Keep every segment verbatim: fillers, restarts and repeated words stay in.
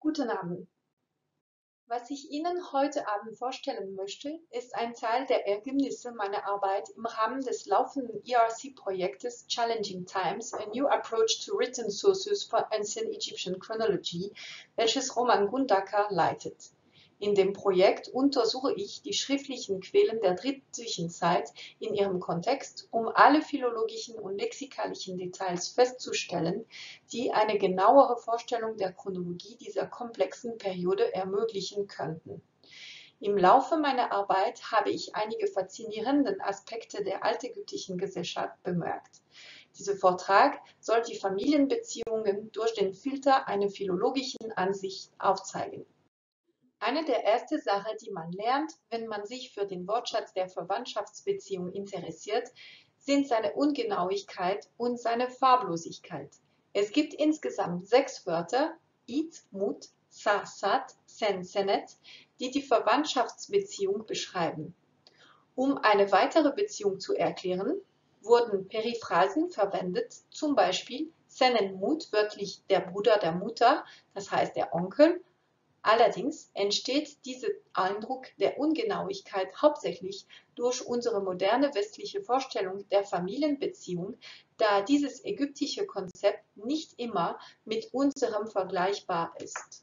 Guten Abend. Was ich Ihnen heute Abend vorstellen möchte, ist ein Teil der Ergebnisse meiner Arbeit im Rahmen des laufenden E R C-Projektes Challenging Times: A New Approach to Written Sources for Ancient Egyptian Chronology, welches Roman Gundaker leitet. In dem Projekt untersuche ich die schriftlichen Quellen der dritten Zwischenzeit in ihrem Kontext, um alle philologischen und lexikalischen Details festzustellen, die eine genauere Vorstellung der Chronologie dieser komplexen Periode ermöglichen könnten. Im Laufe meiner Arbeit habe ich einige faszinierende Aspekte der altägyptischen Gesellschaft bemerkt. Dieser Vortrag soll die Familienbeziehungen durch den Filter einer philologischen Ansicht aufzeigen. Eine der ersten Sachen, die man lernt, wenn man sich für den Wortschatz der Verwandtschaftsbeziehung interessiert, sind seine Ungenauigkeit und seine Farblosigkeit. Es gibt insgesamt sechs Wörter, It, Mut, Sa, Sat, Sen, Senet, die die Verwandtschaftsbeziehung beschreiben. Um eine weitere Beziehung zu erklären, wurden Periphrasen verwendet, zum Beispiel Senen Mut, wörtlich der Bruder der Mutter, das heißt der Onkel. Allerdings entsteht dieser Eindruck der Ungenauigkeit hauptsächlich durch unsere moderne westliche Vorstellung der Familienbeziehung, da dieses ägyptische Konzept nicht immer mit unserem vergleichbar ist.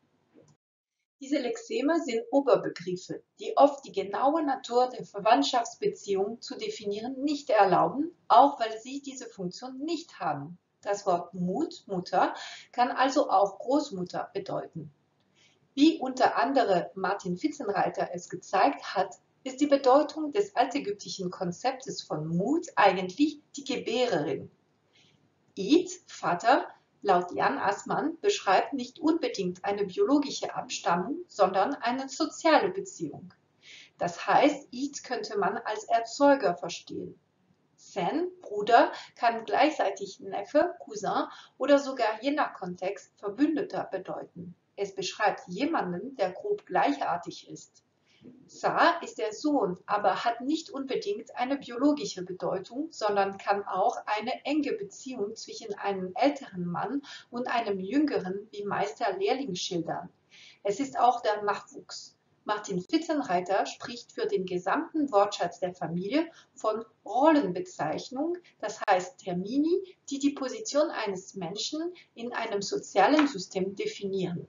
Diese Lexeme sind Oberbegriffe, die oft die genaue Natur der Verwandtschaftsbeziehung zu definieren nicht erlauben, auch weil sie diese Funktion nicht haben. Das Wort Mut, Mutter, kann also auch Großmutter bedeuten. Wie unter anderem Martin Vizsenreiter es gezeigt hat, ist die Bedeutung des altägyptischen Konzeptes von Mut eigentlich die Gebärerin. Id, Vater, laut Jan Assmann beschreibt nicht unbedingt eine biologische Abstammung, sondern eine soziale Beziehung. Das heißt, Id könnte man als Erzeuger verstehen. Sen, Bruder, kann gleichzeitig Neffe, Cousin oder sogar je nach Kontext Verbündeter bedeuten. Es beschreibt jemanden, der grob gleichartig ist. Sa ist der Sohn, aber hat nicht unbedingt eine biologische Bedeutung, sondern kann auch eine enge Beziehung zwischen einem älteren Mann und einem jüngeren wie Meister-Lehrling schildern. Es ist auch der Nachwuchs. Martin Vizsenreiter spricht für den gesamten Wortschatz der Familie von Rollenbezeichnung, das heißt Termini, die die Position eines Menschen in einem sozialen System definieren.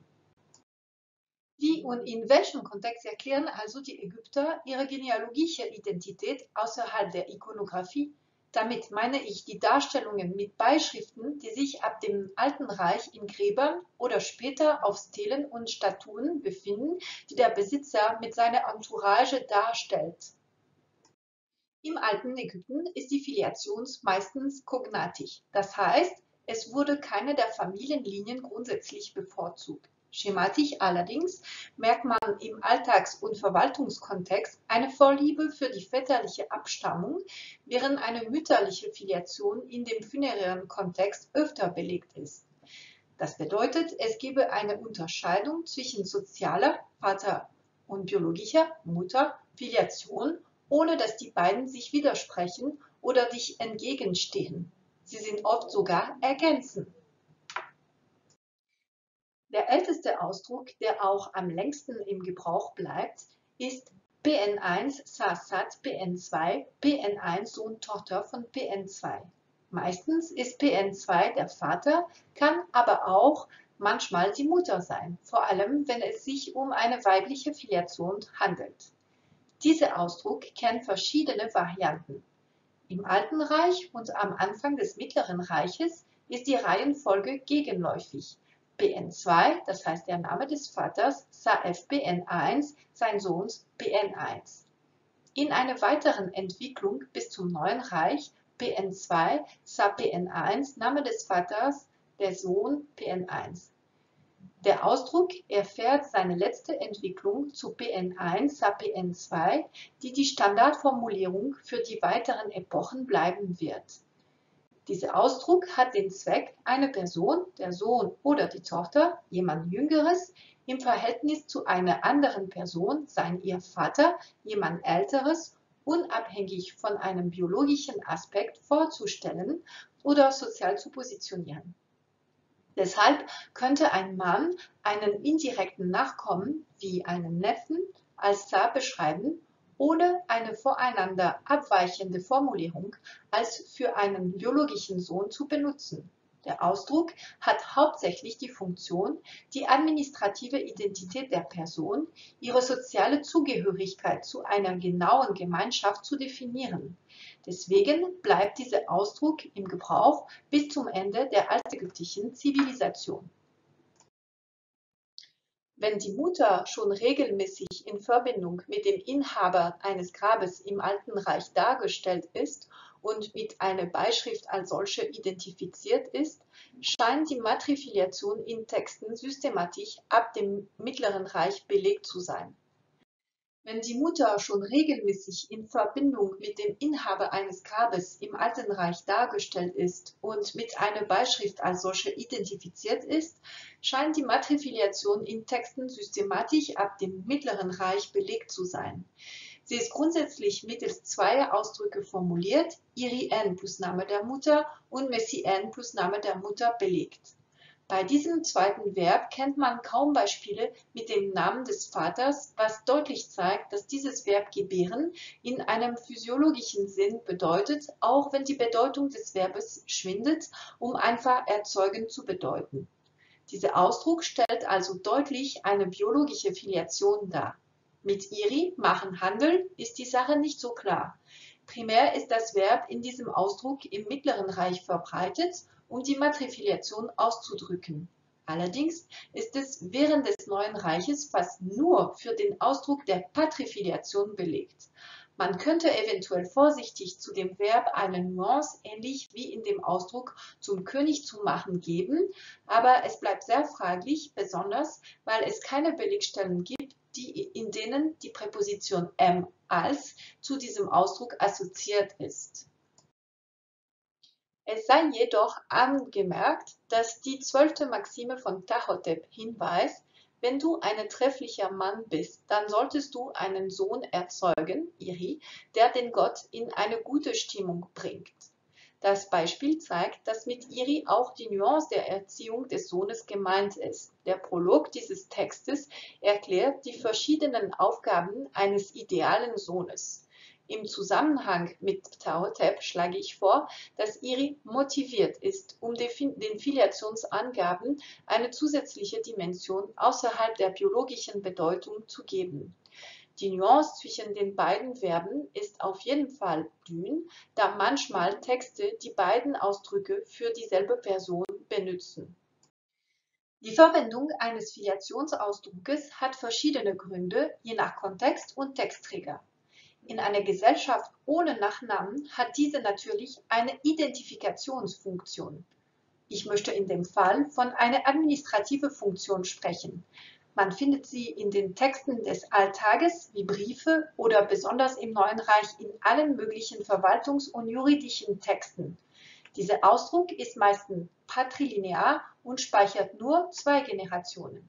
Wie und in welchem Kontext erklären also die Ägypter ihre genealogische Identität außerhalb der Ikonographie? Damit meine ich die Darstellungen mit Beischriften, die sich ab dem Alten Reich in Gräbern oder später auf Stelen und Statuen befinden, die der Besitzer mit seiner Entourage darstellt. Im alten Ägypten ist die Filiation meistens kognatisch, das heißt, es wurde keine der Familienlinien grundsätzlich bevorzugt. Schematisch allerdings merkt man im Alltags- und Verwaltungskontext eine Vorliebe für die väterliche Abstammung, während eine mütterliche Filiation in dem funerären Kontext öfter belegt ist. Das bedeutet, es gebe eine Unterscheidung zwischen sozialer Vater und biologischer Mutter Filiation, ohne dass die beiden sich widersprechen oder sich entgegenstehen. Sie sind oft sogar ergänzend. Der älteste Ausdruck, der auch am längsten im Gebrauch bleibt, ist P N eins Sa-Sat P N zwei, P N eins Sohn-Tochter von P N zwei. Meistens ist P N zwei der Vater, kann aber auch manchmal die Mutter sein, vor allem wenn es sich um eine weibliche Filiation handelt. Dieser Ausdruck kennt verschiedene Varianten. Im Alten Reich und am Anfang des Mittleren Reiches ist die Reihenfolge gegenläufig. P N zwei, das heißt der Name des Vaters, Sa-F P N eins, sein Sohns P N eins. In einer weiteren Entwicklung bis zum Neuen Reich P N zwei, Sa P N eins, Name des Vaters, der Sohn P N eins. Der Ausdruck erfährt seine letzte Entwicklung zu P N eins, Sa P N zwei, die die Standardformulierung für die weiteren Epochen bleiben wird. Dieser Ausdruck hat den Zweck, eine Person, der Sohn oder die Tochter, jemand Jüngeres, im Verhältnis zu einer anderen Person, sein ihr Vater, jemand Älteres, unabhängig von einem biologischen Aspekt vorzustellen oder sozial zu positionieren. Deshalb könnte ein Mann einen indirekten Nachkommen wie einen Neffen als Sar beschreiben, ohne eine voreinander abweichende Formulierung als für einen biologischen Sohn zu benutzen. Der Ausdruck hat hauptsächlich die Funktion, die administrative Identität der Person, ihre soziale Zugehörigkeit zu einer genauen Gemeinschaft zu definieren. Deswegen bleibt dieser Ausdruck im Gebrauch bis zum Ende der altägyptischen Zivilisation. Wenn die Mutter schon regelmäßig in Verbindung mit dem Inhaber eines Grabes im Alten Reich dargestellt ist und mit einer Beischrift als solche identifiziert ist, scheint die Matrifiliation in Texten systematisch ab dem Mittleren Reich belegt zu sein. Wenn die Mutter schon regelmäßig in Verbindung mit dem Inhaber eines Grabes im Alten Reich dargestellt ist und mit einer Beischrift als solche identifiziert ist, scheint die Matrifiliation in Texten systematisch ab dem Mittleren Reich belegt zu sein. Sie ist grundsätzlich mittels zweier Ausdrücke formuliert, Iri N plus Name der Mutter und Messi N plus Name der Mutter belegt. Bei diesem zweiten Verb kennt man kaum Beispiele mit dem Namen des Vaters, was deutlich zeigt, dass dieses Verb gebären in einem physiologischen Sinn bedeutet, auch wenn die Bedeutung des Verbes schwindet, um einfach erzeugen zu bedeuten. Dieser Ausdruck stellt also deutlich eine biologische Filiation dar. Mit Iri, machen, handeln, ist die Sache nicht so klar. Primär ist das Verb in diesem Ausdruck im Mittleren Reich verbreitet, um die Matrifiliation auszudrücken. Allerdings ist es während des Neuen Reiches fast nur für den Ausdruck der Patrifiliation belegt. Man könnte eventuell vorsichtig zu dem Verb eine Nuance ähnlich wie in dem Ausdruck zum König zu machen geben, aber es bleibt sehr fraglich, besonders weil es keine Belegstellen gibt, die, in denen die Präposition M als zu diesem Ausdruck assoziiert ist. Es sei jedoch angemerkt, dass die zwölfte Maxime von Ptahhotep hinweist, wenn du ein trefflicher Mann bist, dann solltest du einen Sohn erzeugen, Iri, der den Gott in eine gute Stimmung bringt. Das Beispiel zeigt, dass mit Iri auch die Nuance der Erziehung des Sohnes gemeint ist. Der Prolog dieses Textes erklärt die verschiedenen Aufgaben eines idealen Sohnes. Im Zusammenhang mit Ptahhotep schlage ich vor, dass Iri motiviert ist, um den Filiationsangaben eine zusätzliche Dimension außerhalb der biologischen Bedeutung zu geben. Die Nuance zwischen den beiden Verben ist auf jeden Fall dünn, da manchmal Texte die beiden Ausdrücke für dieselbe Person benutzen. Die Verwendung eines Filiationsausdruckes hat verschiedene Gründe, je nach Kontext und Textträger. In einer Gesellschaft ohne Nachnamen hat diese natürlich eine Identifikationsfunktion. Ich möchte in dem Fall von einer administrativen Funktion sprechen. Man findet sie in den Texten des Alltages wie Briefe oder besonders im Neuen Reich in allen möglichen Verwaltungs- und juridischen Texten. Dieser Ausdruck ist meistens patrilinear und speichert nur zwei Generationen.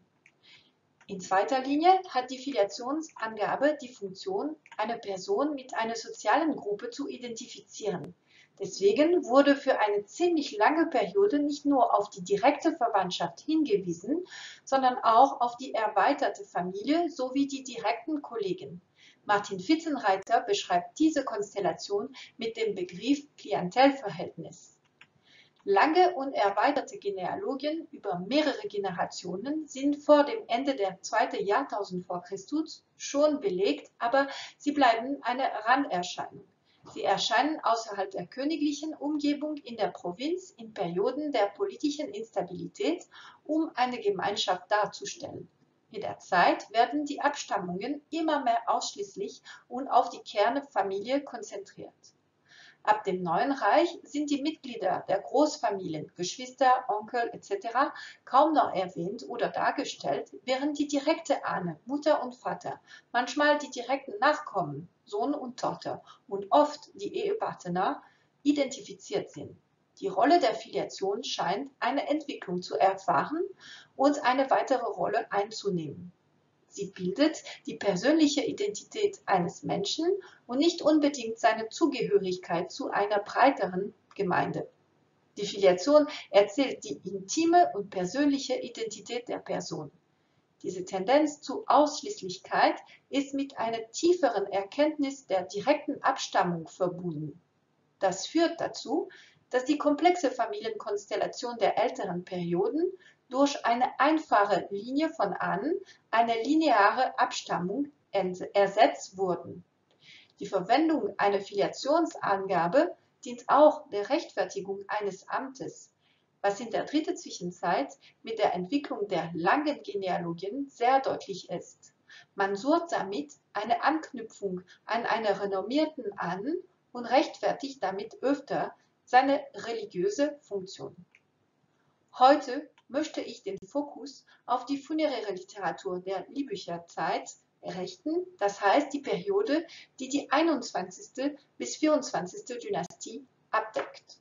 In zweiter Linie hat die Filiationsangabe die Funktion, eine Person mit einer sozialen Gruppe zu identifizieren. Deswegen wurde für eine ziemlich lange Periode nicht nur auf die direkte Verwandtschaft hingewiesen, sondern auch auf die erweiterte Familie sowie die direkten Kollegen. Martin Vizeinreiter beschreibt diese Konstellation mit dem Begriff Klientelverhältnis. Lange und erweiterte Genealogien über mehrere Generationen sind vor dem Ende der zweiten Jahrtausend vor Christus schon belegt, aber sie bleiben eine Randerscheinung. Sie erscheinen außerhalb der königlichen Umgebung in der Provinz in Perioden der politischen Instabilität, um eine Gemeinschaft darzustellen. Mit der Zeit werden die Abstammungen immer mehr ausschließlich und auf die Kernfamilie konzentriert. Ab dem Neuen Reich sind die Mitglieder der Großfamilien, Geschwister, Onkel et cetera kaum noch erwähnt oder dargestellt, während die direkte Ahne, Mutter und Vater, manchmal die direkten Nachkommen, Sohn und Tochter und oft die Ehepartner identifiziert sind. Die Rolle der Filiation scheint eine Entwicklung zu erfahren und eine weitere Rolle einzunehmen. Sie bildet die persönliche Identität eines Menschen und nicht unbedingt seine Zugehörigkeit zu einer breiteren Gemeinde. Die Filiation erzählt die intime und persönliche Identität der Person. Diese Tendenz zur Ausschließlichkeit ist mit einer tieferen Erkenntnis der direkten Abstammung verbunden. Das führt dazu, dass die komplexe Familienkonstellation der älteren Perioden durch eine einfache Linie von Ahnen, eine lineare Abstammung, ersetzt wurden. Die Verwendung einer Filiationsangabe dient auch der Rechtfertigung eines Amtes, was in der dritten Zwischenzeit mit der Entwicklung der langen Genealogien sehr deutlich ist. Man sucht damit eine Anknüpfung an einen renommierten Ahnen und rechtfertigt damit öfter seine religiöse Funktion. Heute möchte ich den Fokus auf die funeräre Literatur der Liebücher Zeit richten, das heißt die Periode, die die einundzwanzigste bis vierundzwanzigste Dynastie abdeckt.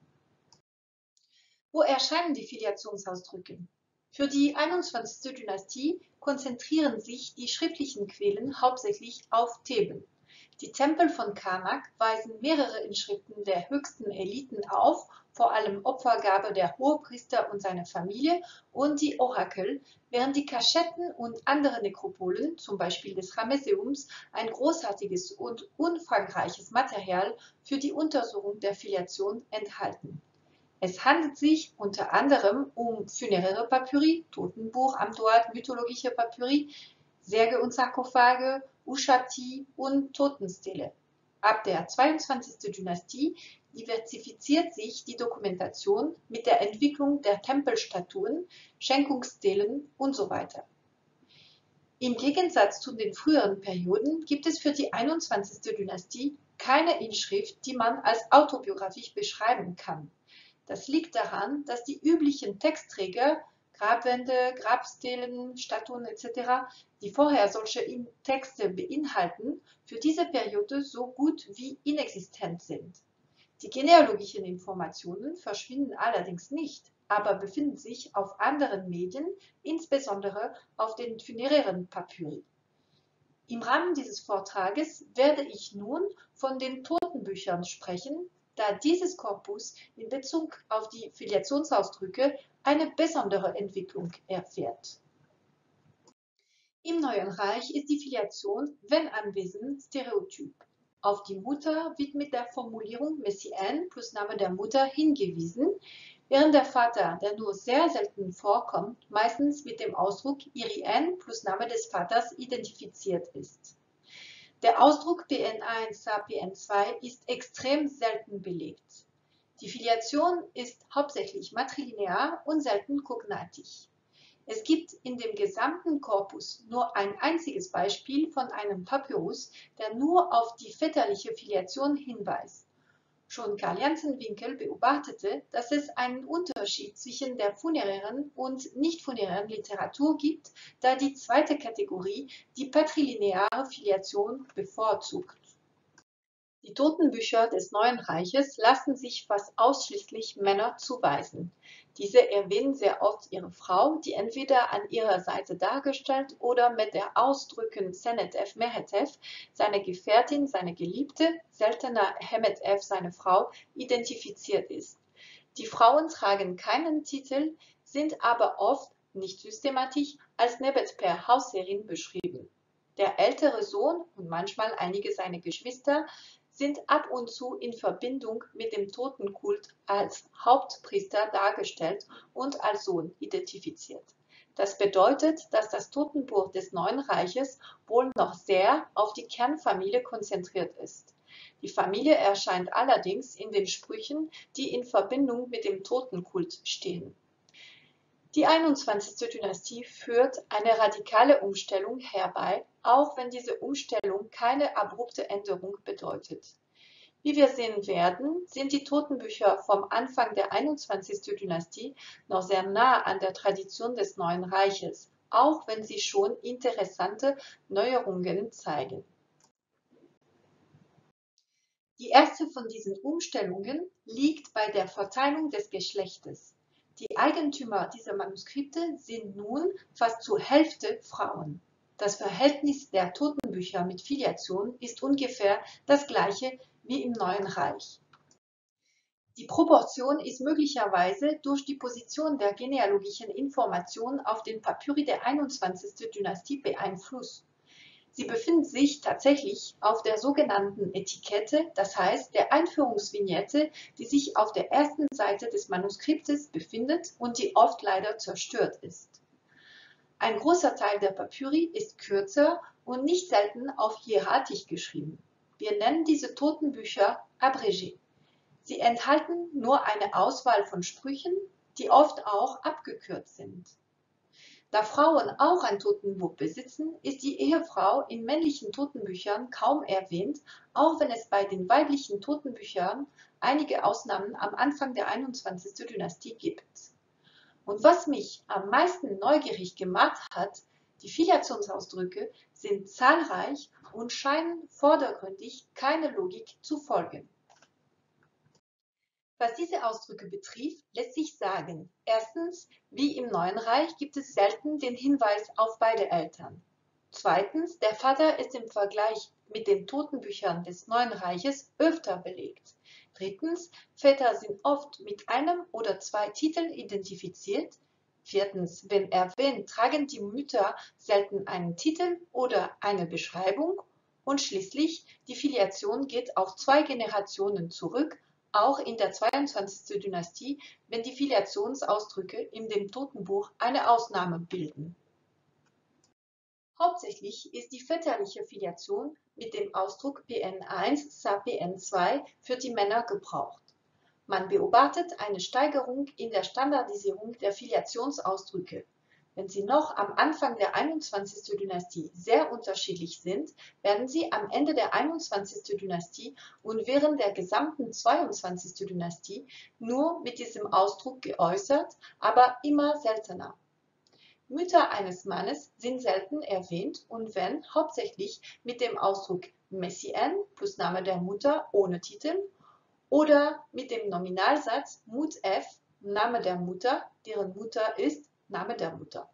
Wo erscheinen die Filiationsausdrücke? Für die einundzwanzigste Dynastie konzentrieren sich die schriftlichen Quellen hauptsächlich auf Theben. Die Tempel von Karnak weisen mehrere Inschriften der höchsten Eliten auf, vor allem Opfergabe der Hohepriester und seiner Familie und die Orakel, während die Kaschetten und andere Nekropolen, zum Beispiel des Ramesseums, ein großartiges und umfangreiches Material für die Untersuchung der Filiation enthalten. Es handelt sich unter anderem um funeräre Papyri, Totenbuch, Amduat, mythologische Papyri, Särge und Sarkophage, Ushati und Totenstele. Ab der zweiundzwanzigsten Dynastie diversifiziert sich die Dokumentation mit der Entwicklung der Tempelstatuen, Schenkungsstelen und so weiter. Im Gegensatz zu den früheren Perioden gibt es für die einundzwanzigste Dynastie keine Inschrift, die man als autobiografisch beschreiben kann. Das liegt daran, dass die üblichen Textträger, Grabwände, Grabstelen, Statuen et cetera, die vorher solche Texte beinhalten, für diese Periode so gut wie inexistent sind. Die genealogischen Informationen verschwinden allerdings nicht, aber befinden sich auf anderen Medien, insbesondere auf den funerären Papyri. Im Rahmen dieses Vortrages werde ich nun von den Totenbüchern sprechen, da dieses Korpus in Bezug auf die Filiationsausdrücke eine besondere Entwicklung erfährt. Im Neuen Reich ist die Filiation, wenn anwesend, stereotyp. Auf die Mutter wird mit der Formulierung Messiaen plus Name der Mutter hingewiesen, während der Vater, der nur sehr selten vorkommt, meistens mit dem Ausdruck Irien plus Name des Vaters identifiziert ist. Der Ausdruck P N eins A P N zwei ist extrem selten belegt. Die Filiation ist hauptsächlich matrilinear und selten kognatig. Es gibt in dem gesamten Korpus nur ein einziges Beispiel von einem Papyrus, der nur auf die väterliche Filiation hinweist. Schon Karl Jansen-Winkel beobachtete, dass es einen Unterschied zwischen der funerären und nicht-funerären Literatur gibt, da die zweite Kategorie die patrilineare Filiation bevorzugt. Die Totenbücher des Neuen Reiches lassen sich fast ausschließlich Männer zuweisen. Diese erwähnen sehr oft ihre Frau, die entweder an ihrer Seite dargestellt oder mit der Ausdrücken Senetef Mehetef, seine Gefährtin, seine Geliebte, seltener Hemetef, seine Frau, identifiziert ist. Die Frauen tragen keinen Titel, sind aber oft, nicht systematisch, als Nebetper Hausherrin beschrieben. Der ältere Sohn und manchmal einige seiner Geschwister sind ab und zu in Verbindung mit dem Totenkult als Hauptpriester dargestellt und als Sohn identifiziert. Das bedeutet, dass das Totenbuch des Neuen Reiches wohl noch sehr auf die Kernfamilie konzentriert ist. Die Familie erscheint allerdings in den Sprüchen, die in Verbindung mit dem Totenkult stehen. Die einundzwanzigste Dynastie führt eine radikale Umstellung herbei, auch wenn diese Umstellung keine abrupte Änderung bedeutet. Wie wir sehen werden, sind die Totenbücher vom Anfang der einundzwanzigsten Dynastie noch sehr nah an der Tradition des Neuen Reiches, auch wenn sie schon interessante Neuerungen zeigen. Die erste von diesen Umstellungen liegt bei der Verteilung des Geschlechtes. Die Eigentümer dieser Manuskripte sind nun fast zur Hälfte Frauen. Das Verhältnis der Totenbücher mit Filiation ist ungefähr das gleiche wie im Neuen Reich. Die Proportion ist möglicherweise durch die Position der genealogischen Information auf den Papyri der einundzwanzigsten Dynastie beeinflusst. Sie befindet sich tatsächlich auf der sogenannten Etikette, das heißt der Einführungsvignette, die sich auf der ersten Seite des Manuskriptes befindet und die oft leider zerstört ist. Ein großer Teil der Papyri ist kürzer und nicht selten auf hieratisch geschrieben. Wir nennen diese Totenbücher abrégé. Sie enthalten nur eine Auswahl von Sprüchen, die oft auch abgekürzt sind. Da Frauen auch ein Totenbuch besitzen, ist die Ehefrau in männlichen Totenbüchern kaum erwähnt, auch wenn es bei den weiblichen Totenbüchern einige Ausnahmen am Anfang der einundzwanzigsten Dynastie gibt. Und was mich am meisten neugierig gemacht hat, die Filiationsausdrücke sind zahlreich und scheinen vordergründig keine Logik zu folgen. Was diese Ausdrücke betrifft, lässt sich sagen: Erstens, wie im Neuen Reich gibt es selten den Hinweis auf beide Eltern. Zweitens, der Vater ist im Vergleich mit den Totenbüchern des Neuen Reiches öfter belegt. Drittens, Väter sind oft mit einem oder zwei Titeln identifiziert. Viertens, wenn erwähnt, tragen die Mütter selten einen Titel oder eine Beschreibung. Und schließlich, die Filiation geht auf zwei Generationen zurück, auch in der zweiundzwanzigsten Dynastie, wenn die Filiationsausdrücke in dem Totenbuch eine Ausnahme bilden. Hauptsächlich ist die väterliche Filiation mit dem Ausdruck P N eins Sa P N zwei für die Männer gebraucht. Man beobachtet eine Steigerung in der Standardisierung der Filiationsausdrücke. Wenn sie noch am Anfang der einundzwanzigsten Dynastie sehr unterschiedlich sind, werden sie am Ende der einundzwanzigsten Dynastie und während der gesamten zweiundzwanzigsten Dynastie nur mit diesem Ausdruck geäußert, aber immer seltener. Mütter eines Mannes sind selten erwähnt und wenn, hauptsächlich mit dem Ausdruck Messian plus Name der Mutter ohne Titel oder mit dem Nominalsatz Mut F, Name der Mutter, deren Mutter ist Name der Mutter.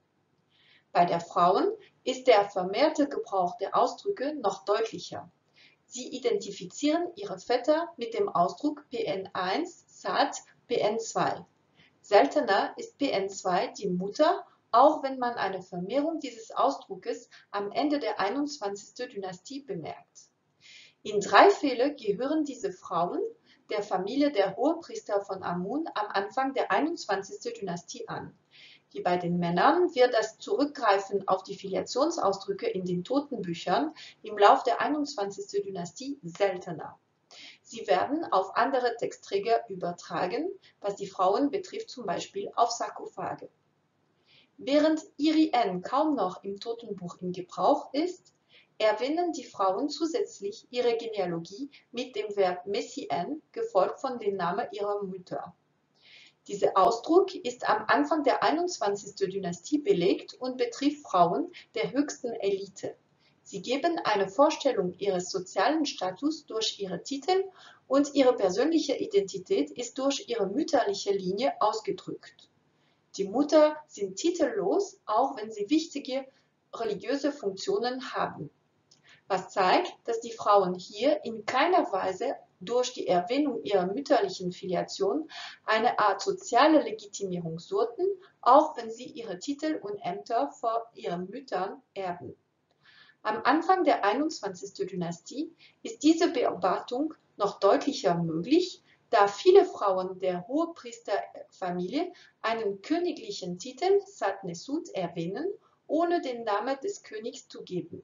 Bei der Frauen ist der vermehrte Gebrauch der Ausdrücke noch deutlicher. Sie identifizieren ihre Väter mit dem Ausdruck P N eins Sat P N zwei. Seltener ist P N zwei die Mutter, auch wenn man eine Vermehrung dieses Ausdruckes am Ende der einundzwanzigsten Dynastie bemerkt. In drei Fällen gehören diese Frauen der Familie der Hohepriester von Amun am Anfang der einundzwanzigsten Dynastie an. Wie bei den Männern wird das Zurückgreifen auf die Filiationsausdrücke in den Totenbüchern im Lauf der einundzwanzigsten Dynastie seltener. Sie werden auf andere Textträger übertragen, was die Frauen betrifft, zum Beispiel auf Sarkophage. Während Iri-En kaum noch im Totenbuch in Gebrauch ist, erwähnen die Frauen zusätzlich ihre Genealogie mit dem Verb Messian, gefolgt von dem Namen ihrer Mütter. Dieser Ausdruck ist am Anfang der einundzwanzigsten Dynastie belegt und betrifft Frauen der höchsten Elite. Sie geben eine Vorstellung ihres sozialen Status durch ihre Titel und ihre persönliche Identität ist durch ihre mütterliche Linie ausgedrückt. Die Mütter sind titellos, auch wenn sie wichtige religiöse Funktionen haben. Was zeigt, dass die Frauen hier in keiner Weise durch die Erwähnung ihrer mütterlichen Filiation eine Art soziale Legitimierung suchten, auch wenn sie ihre Titel und Ämter vor ihren Müttern erben. Am Anfang der einundzwanzigsten Dynastie ist diese Beobachtung noch deutlicher möglich, da viele Frauen der Hohepriesterfamilie einen königlichen Titel Sat Nesut erwähnen, ohne den Namen des Königs zu geben.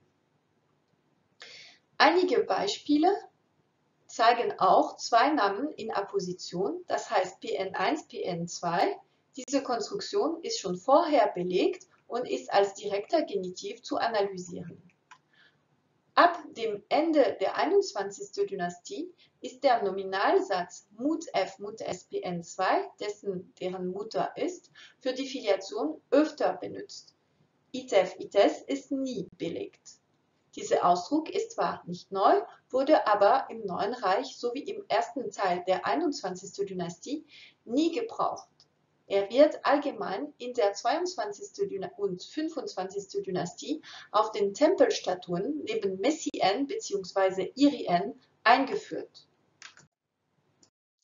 Einige Beispiele zeigen auch zwei Namen in Apposition, das heißt P N eins, P N zwei. Diese Konstruktion ist schon vorher belegt und ist als direkter Genitiv zu analysieren. Ab dem Ende der einundzwanzigsten Dynastie ist der Nominalsatz Mut F Mut S P N zwei, dessen deren Mutter ist, für die Filiation öfter benutzt. Itef Ites ist nie belegt. Dieser Ausdruck ist zwar nicht neu, wurde aber im Neuen Reich sowie im ersten Teil der einundzwanzigsten Dynastie nie gebraucht. Er wird allgemein in der zweiundzwanzigsten und fünfundzwanzigsten Dynastie auf den Tempelstatuen neben Messian bzw. Iri-En eingeführt.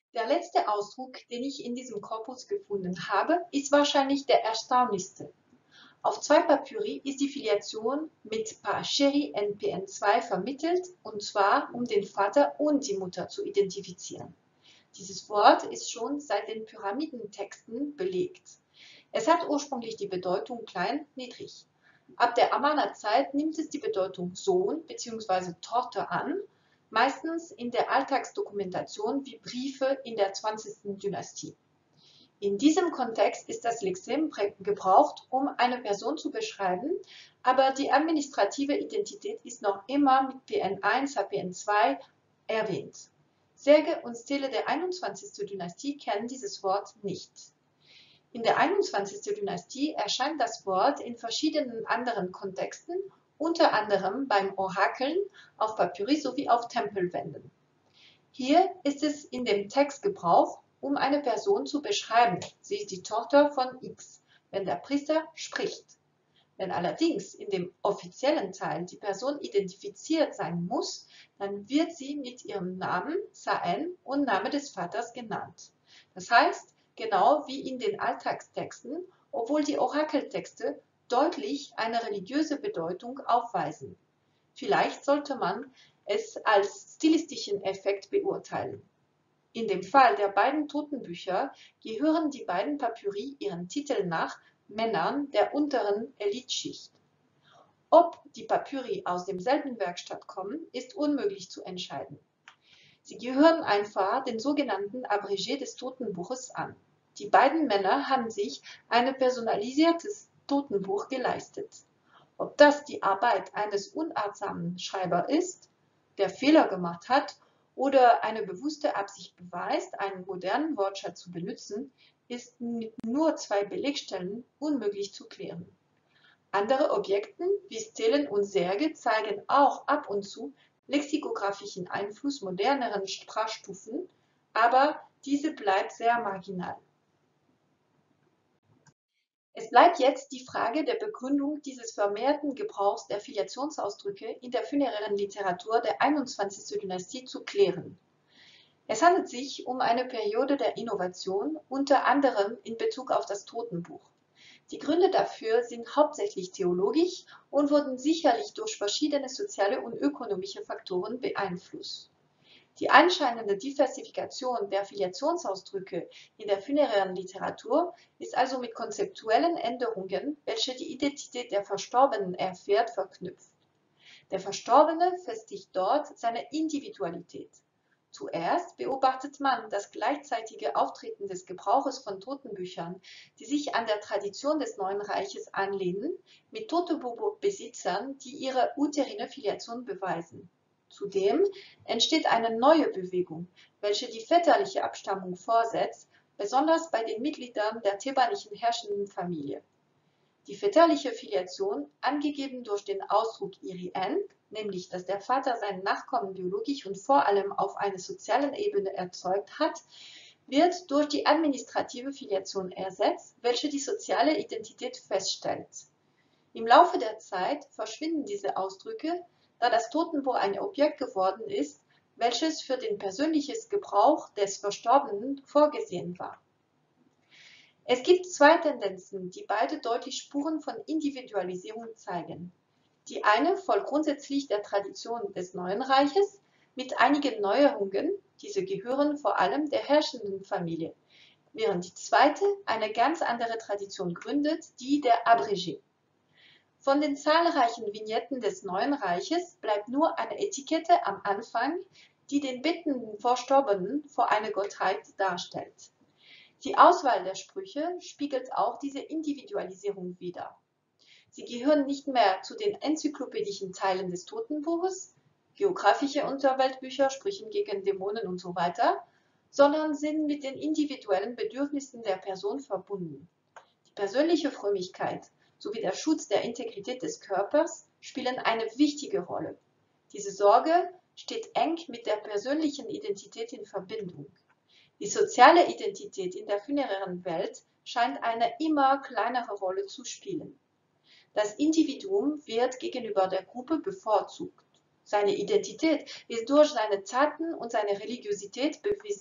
Der letzte Ausdruck, den ich in diesem Korpus gefunden habe, ist wahrscheinlich der erstaunlichste. Auf zwei Papyri ist die Filiation mit Paar Chéri N P N zwei vermittelt, und zwar um den Vater und die Mutter zu identifizieren. Dieses Wort ist schon seit den Pyramidentexten belegt. Es hat ursprünglich die Bedeutung klein, niedrig. Ab der Amarna-Zeit nimmt es die Bedeutung Sohn bzw. Tochter an, meistens in der Alltagsdokumentation wie Briefe in der zwanzigsten Dynastie. In diesem Kontext ist das Lexem gebraucht, um eine Person zu beschreiben, aber die administrative Identität ist noch immer mit P N eins, H P N zwei erwähnt. Serge und Stele der einundzwanzigsten Dynastie kennen dieses Wort nicht. In der einundzwanzigsten Dynastie erscheint das Wort in verschiedenen anderen Kontexten, unter anderem beim Orakeln, auf Papyri sowie auf Tempelwänden. Hier ist es in dem Textgebrauch, um eine Person zu beschreiben. Sie ist die Tochter von X, wenn der Priester spricht. Wenn allerdings in dem offiziellen Teil die Person identifiziert sein muss, dann wird sie mit ihrem Namen, Saen, und Name des Vaters genannt. Das heißt, genau wie in den Alltagstexten, obwohl die Orakeltexte deutlich eine religiöse Bedeutung aufweisen. Vielleicht sollte man es als stilistischen Effekt beurteilen. In dem Fall der beiden Totenbücher gehören die beiden Papyri ihren Titeln nach Männern der unteren Elitschicht. Ob die Papyri aus demselben Werkstatt kommen, ist unmöglich zu entscheiden. Sie gehören einfach den sogenannten Abrégé des Totenbuches an. Die beiden Männer haben sich ein personalisiertes Totenbuch geleistet. Ob das die Arbeit eines unachtsamen Schreibers ist, der Fehler gemacht hat, oder eine bewusste Absicht beweist, einen modernen Wortschatz zu benutzen, ist mit nur zwei Belegstellen unmöglich zu klären. Andere Objekte wie Stelen und Särge zeigen auch ab und zu lexikographischen Einfluss moderneren Sprachstufen, aber diese bleibt sehr marginal. Es bleibt jetzt die Frage der Begründung dieses vermehrten Gebrauchs der Filiationsausdrücke in der funerären Literatur der einundzwanzigsten Dynastie zu klären. Es handelt sich um eine Periode der Innovation, unter anderem in Bezug auf das Totenbuch. Die Gründe dafür sind hauptsächlich theologisch und wurden sicherlich durch verschiedene soziale und ökonomische Faktoren beeinflusst. Die anscheinende Diversifikation der Filiationsausdrücke in der funerären Literatur ist also mit konzeptuellen Änderungen, welche die Identität der Verstorbenen erfährt, verknüpft. Der Verstorbene festigt dort seine Individualität. Zuerst beobachtet man das gleichzeitige Auftreten des Gebrauches von Totenbüchern, die sich an der Tradition des Neuen Reiches anlehnen, mit Totenbuchbesitzern, die ihre uterine Filiation beweisen. Zudem entsteht eine neue Bewegung, welche die väterliche Abstammung vorsetzt, besonders bei den Mitgliedern der thebanischen herrschenden Familie. Die väterliche Filiation, angegeben durch den Ausdruck Iri-en, nämlich dass der Vater seinen Nachkommen biologisch und vor allem auf einer sozialen Ebene erzeugt hat, wird durch die administrative Filiation ersetzt, welche die soziale Identität feststellt. Im Laufe der Zeit verschwinden diese Ausdrücke, da das Totenbuch ein Objekt geworden ist, welches für den persönlichen Gebrauch des Verstorbenen vorgesehen war. Es gibt zwei Tendenzen, die beide deutlich Spuren von Individualisierung zeigen. Die eine folgt grundsätzlich der Tradition des Neuen Reiches mit einigen Neuerungen, diese gehören vor allem der herrschenden Familie, während die zweite eine ganz andere Tradition gründet, die der Abrégé. Von den zahlreichen Vignetten des Neuen Reiches bleibt nur eine Etikette am Anfang, die den bittenden Verstorbenen vor eine Gottheit darstellt. Die Auswahl der Sprüche spiegelt auch diese Individualisierung wider. Sie gehören nicht mehr zu den enzyklopädischen Teilen des Totenbuches, geografische Unterweltbücher, Sprüche gegen Dämonen und so weiter, sondern sind mit den individuellen Bedürfnissen der Person verbunden. Die persönliche Frömmigkeit sowie der Schutz der Integrität des Körpers spielen eine wichtige Rolle. Diese Sorge steht eng mit der persönlichen Identität in Verbindung. Die soziale Identität in der funerären Welt scheint eine immer kleinere Rolle zu spielen. Das Individuum wird gegenüber der Gruppe bevorzugt. Seine Identität ist durch seine Taten und seine Religiosität bewiesen.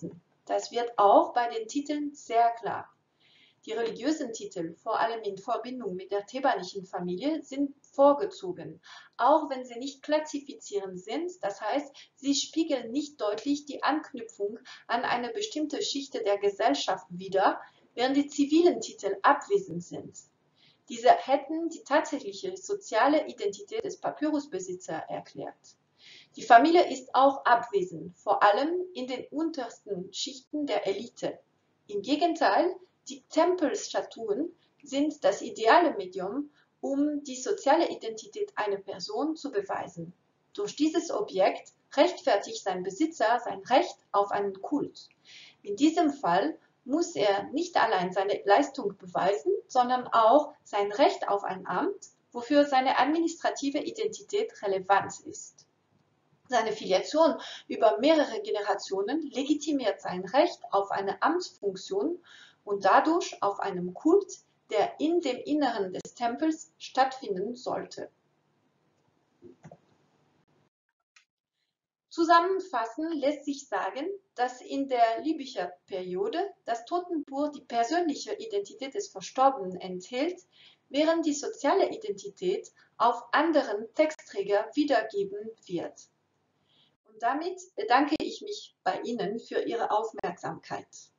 Das wird auch bei den Titeln sehr klar. Die religiösen Titel, vor allem in Verbindung mit der thebanischen Familie, sind vorgezogen, auch wenn sie nicht klassifizierend sind, das heißt, sie spiegeln nicht deutlich die Anknüpfung an eine bestimmte Schicht der Gesellschaft wider, während die zivilen Titel abwesend sind. Diese hätten die tatsächliche soziale Identität des Papyrusbesitzers erklärt. Die Familie ist auch abwesend, vor allem in den untersten Schichten der Elite. Im Gegenteil, die Tempelstatuen sind das ideale Medium, um die soziale Identität einer Person zu beweisen. Durch dieses Objekt rechtfertigt sein Besitzer sein Recht auf einen Kult. In diesem Fall muss er nicht allein seine Leistung beweisen, sondern auch sein Recht auf ein Amt, wofür seine administrative Identität relevant ist. Seine Filiation über mehrere Generationen legitimiert sein Recht auf eine Amtsfunktion und dadurch auf einen Kult, der in dem Inneren des Tempels stattfinden sollte. Zusammenfassend lässt sich sagen, dass in der libyschen Periode das Totenbuch die persönliche Identität des Verstorbenen enthält, während die soziale Identität auf anderen Textträger wiedergegeben wird. Und damit bedanke ich mich bei Ihnen für Ihre Aufmerksamkeit.